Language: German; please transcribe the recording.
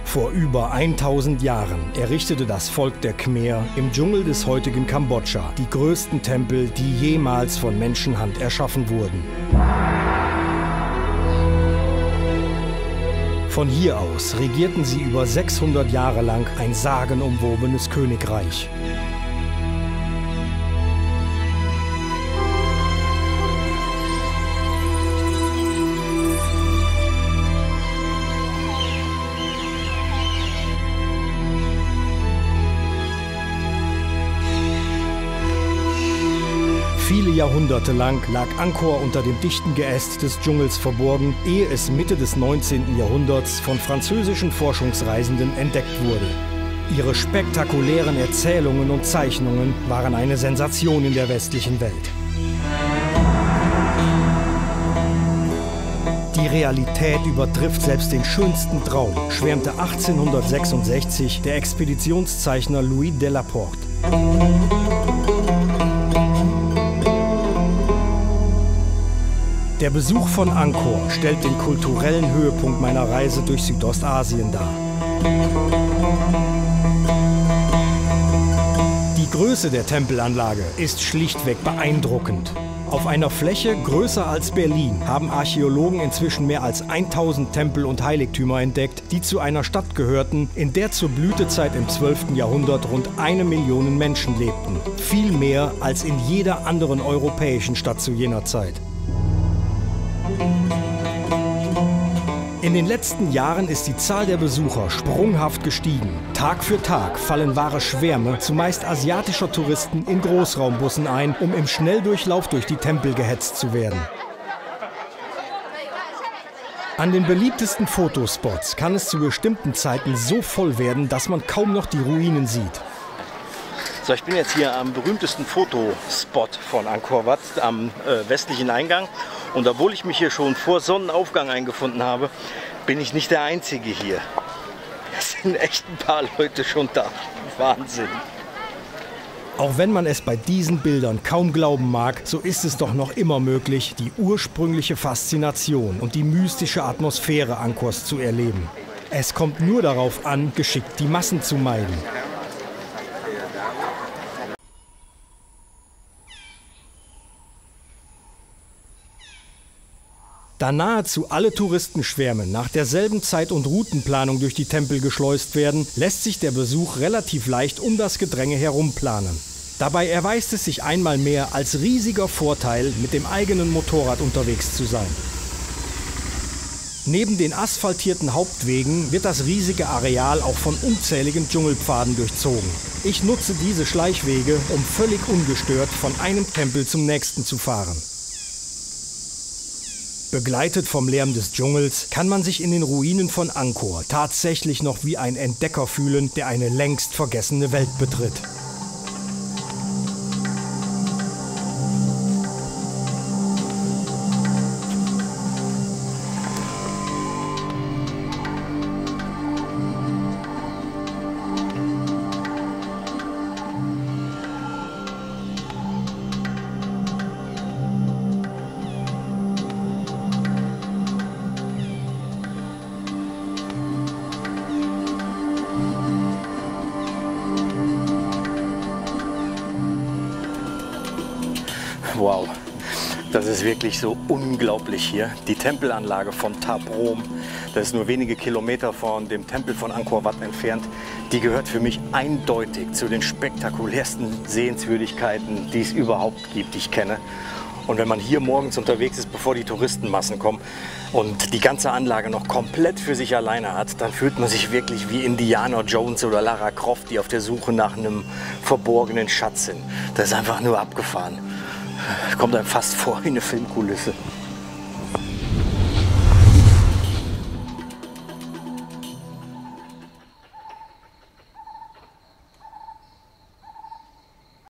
Vor über 1000 Jahren errichtete das Volk der Khmer im Dschungel des heutigen Kambodscha die größten Tempel, die jemals von Menschenhand erschaffen wurden. Von hier aus regierten sie über 600 Jahre lang ein sagenumwobenes Königreich. Viele Jahrhunderte lang lag Angkor unter dem dichten Geäst des Dschungels verborgen, ehe es Mitte des 19. Jahrhunderts von französischen Forschungsreisenden entdeckt wurde. Ihre spektakulären Erzählungen und Zeichnungen waren eine Sensation in der westlichen Welt. Die Realität übertrifft selbst den schönsten Traum, schwärmte 1866 der Expeditionszeichner Louis Delaporte. Der Besuch von Angkor stellt den kulturellen Höhepunkt meiner Reise durch Südostasien dar. Die Größe der Tempelanlage ist schlichtweg beeindruckend. Auf einer Fläche größer als Berlin haben Archäologen inzwischen mehr als 1000 Tempel und Heiligtümer entdeckt, die zu einer Stadt gehörten, in der zur Blütezeit im 12. Jahrhundert rund 1 Million Menschen lebten. Viel mehr als in jeder anderen europäischen Stadt zu jener Zeit. In den letzten Jahren ist die Zahl der Besucher sprunghaft gestiegen. Tag für Tag fallen wahre Schwärme, zumeist asiatischer Touristen, in Großraumbussen ein, um im Schnelldurchlauf durch die Tempel gehetzt zu werden. An den beliebtesten Fotospots kann es zu bestimmten Zeiten so voll werden, dass man kaum noch die Ruinen sieht. So, ich bin jetzt hier am berühmtesten Fotospot von Angkor Wat, am westlichen Eingang. Und obwohl ich mich hier schon vor Sonnenaufgang eingefunden habe, bin ich nicht der Einzige hier. Es sind echt ein paar Leute schon da. Wahnsinn. Auch wenn man es bei diesen Bildern kaum glauben mag, so ist es doch noch immer möglich, die ursprüngliche Faszination und die mystische Atmosphäre Angkors zu erleben. Es kommt nur darauf an, geschickt die Massen zu meiden. Da nahezu alle Touristenschwärme nach derselben Zeit- und Routenplanung durch die Tempel geschleust werden, lässt sich der Besuch relativ leicht um das Gedränge herum planen. Dabei erweist es sich einmal mehr als riesiger Vorteil, mit dem eigenen Motorrad unterwegs zu sein. Neben den asphaltierten Hauptwegen wird das riesige Areal auch von unzähligen Dschungelpfaden durchzogen. Ich nutze diese Schleichwege, um völlig ungestört von einem Tempel zum nächsten zu fahren. Begleitet vom Lärm des Dschungels kann man sich in den Ruinen von Angkor tatsächlich noch wie ein Entdecker fühlen, der eine längst vergessene Welt betritt. Wow, das ist wirklich so unglaublich hier. Die Tempelanlage von Thap Rom, das ist nur wenige Kilometer von dem Tempel von Angkor Wat entfernt, die gehört für mich eindeutig zu den spektakulärsten Sehenswürdigkeiten, die es überhaupt gibt, die ich kenne. Und wenn man hier morgens unterwegs ist, bevor die Touristenmassen kommen und die ganze Anlage noch komplett für sich alleine hat, dann fühlt man sich wirklich wie Indiana Jones oder Lara Croft, die auf der Suche nach einem verborgenen Schatz sind. Das ist einfach nur abgefahren. Kommt einem fast vor wie eine Filmkulisse.